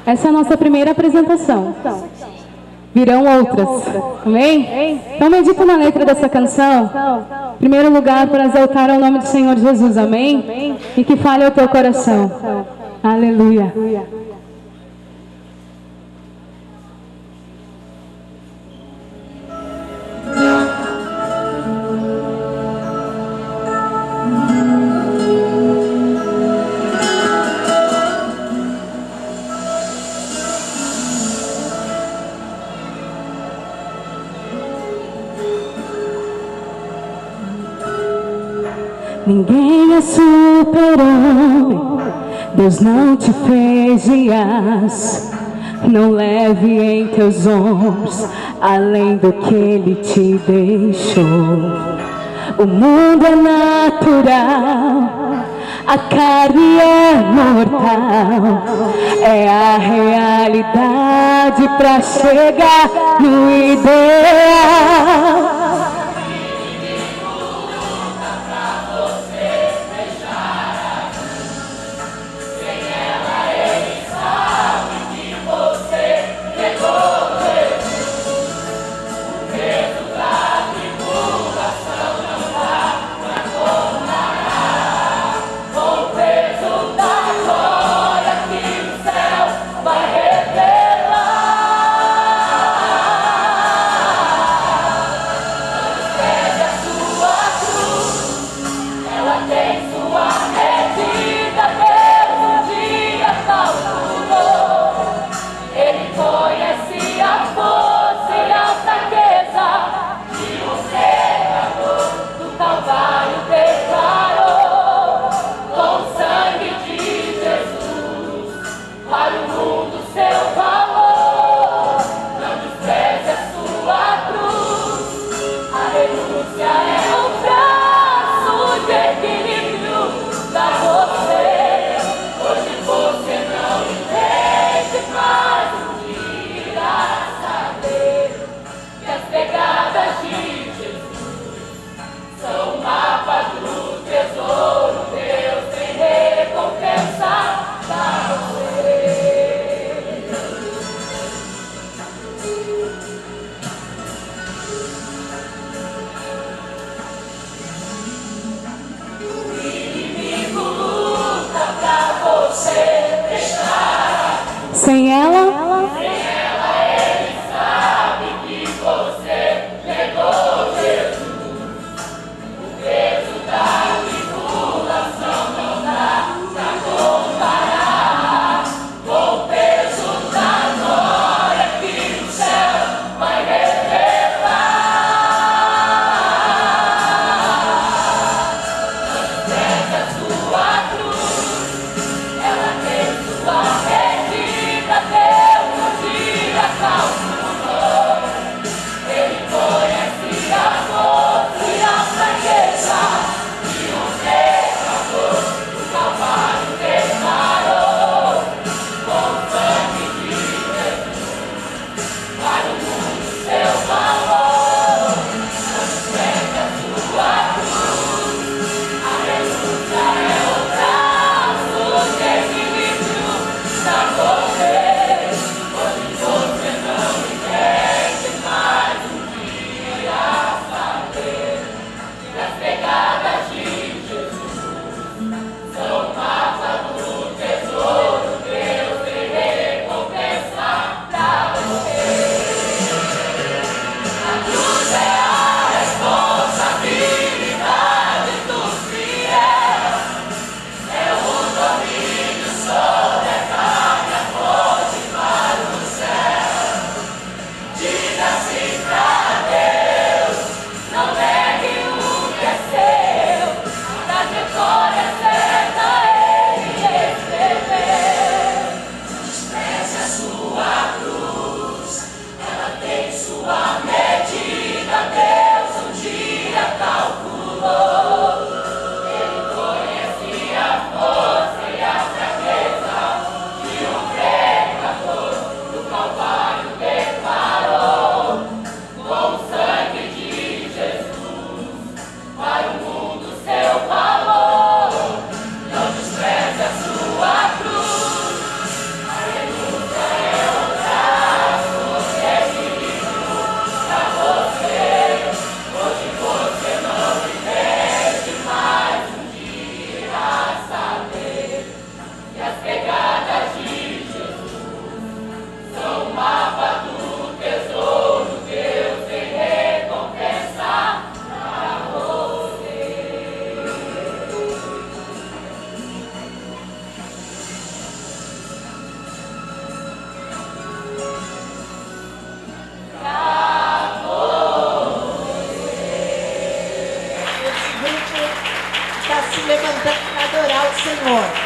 Essa é a nossa primeira apresentação. Virão outras. Amém? Então medita na letra dessa canção. Em primeiro lugar, para exaltar o nome do Senhor Jesus. Amém? E que fale ao teu coração. Aleluia. Ninguém é super-homem, Deus não te fez de aço. Não leve em teus ombros além do que Ele te deixou. O mundo é natural, a carne é mortal. É a realidade para chegar no ideal. Sem ela, ele sabe que você negou Jesus. O peso da tribulação não dá pra comparar com o peso da glória que o céu vai revelar. Desce a sua cruz, ela tem sua rede. Deus Senhor.